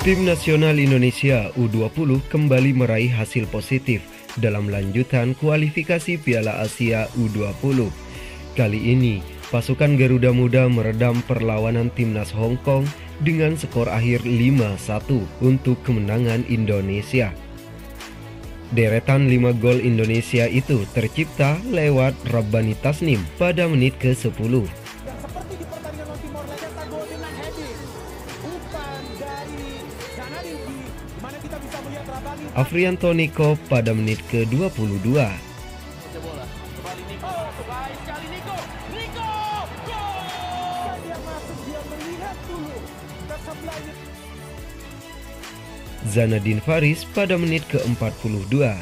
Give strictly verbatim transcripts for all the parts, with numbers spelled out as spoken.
Tim nasional Indonesia U dua puluh kembali meraih hasil positif dalam lanjutan kualifikasi Piala Asia U dua puluh. Kali ini, pasukan Garuda Muda meredam perlawanan timnas Hong Kong dengan skor akhir lima satu untuk kemenangan Indonesia. Deretan lima gol Indonesia itu tercipta lewat Rabbani Tasnim pada menit ke sepuluh. Afrianto Niko pada menit ke dua puluh dua. Zanadin Faris pada menit ke empat puluh dua.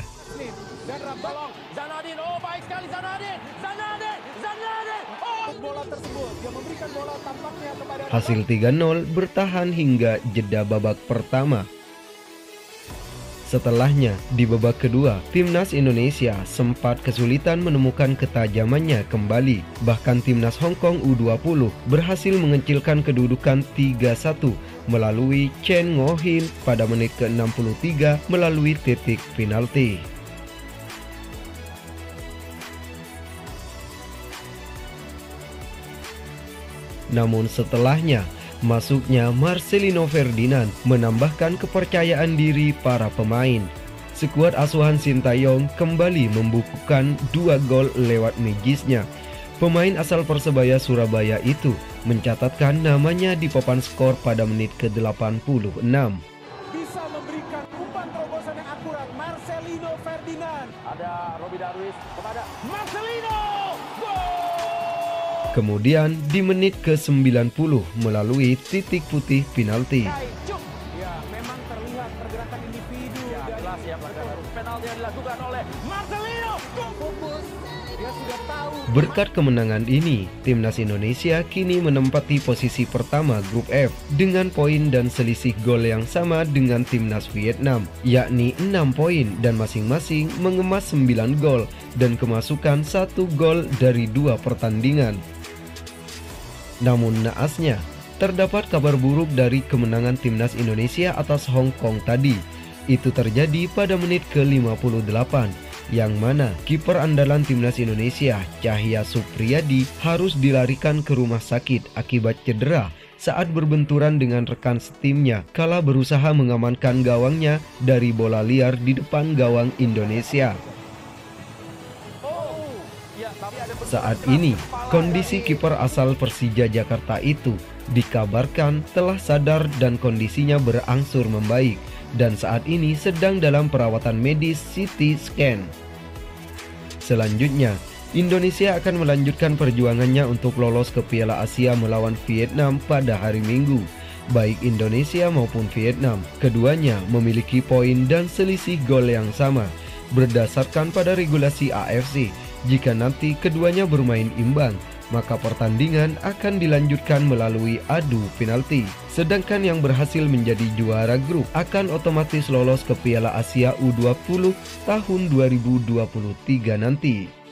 Hasil tiga nol bertahan hingga jeda babak pertama. Setelahnya, di babak kedua, timnas Indonesia sempat kesulitan menemukan ketajamannya kembali. Bahkan timnas Hong Kong U dua puluh berhasil mengecilkan kedudukan tiga satu melalui Chen Ngo-hin pada menit ke enam puluh tiga melalui titik penalti. Namun setelahnya, masuknya Marcelino Ferdinand menambahkan kepercayaan diri para pemain. Skuad asuhan Sintayong kembali membukukan dua gol lewat magisnya. Pemain asal Persebaya Surabaya itu mencatatkan namanya di papan skor pada menit ke delapan puluh enam. Bisa memberikan umpan terobosan yang akurat, Marcelino Ferdinand. Ada Robi Darwis kepada Marcelino. Kemudian di menit ke sembilan puluh melalui titik putih penalti. Ya, memang terlihat pergerakan individu. Ya, jelas ya pelanggaran penalti yang dilakukan oleh Marcelino. Fokus. Dia sudah tahu. Berkat kemenangan ini, timnas Indonesia kini menempati posisi pertama grup F dengan poin dan selisih gol yang sama dengan timnas Vietnam, yakni enam poin dan masing-masing mengemas sembilan gol dan kemasukan satu gol dari dua pertandingan. Namun naasnya, terdapat kabar buruk dari kemenangan timnas Indonesia atas Hong Kong tadi. Itu terjadi pada menit ke lima puluh delapan, yang mana kiper andalan timnas Indonesia, Cahya Supriyadi, harus dilarikan ke rumah sakit akibat cedera saat berbenturan dengan rekan setimnya kala berusaha mengamankan gawangnya dari bola liar di depan gawang Indonesia. Saat ini, kondisi kiper asal Persija Jakarta itu dikabarkan telah sadar dan kondisinya berangsur membaik dan saat ini sedang dalam perawatan medis C T scan. Selanjutnya, Indonesia akan melanjutkan perjuangannya untuk lolos ke Piala Asia melawan Vietnam pada hari Minggu. Baik Indonesia maupun Vietnam, keduanya memiliki poin dan selisih gol yang sama berdasarkan pada regulasi A F C. Jika nanti keduanya bermain imbang, maka pertandingan akan dilanjutkan melalui adu penalti. Sedangkan yang berhasil menjadi juara grup akan otomatis lolos ke Piala Asia U dua puluh tahun dua ribu dua puluh tiga nanti.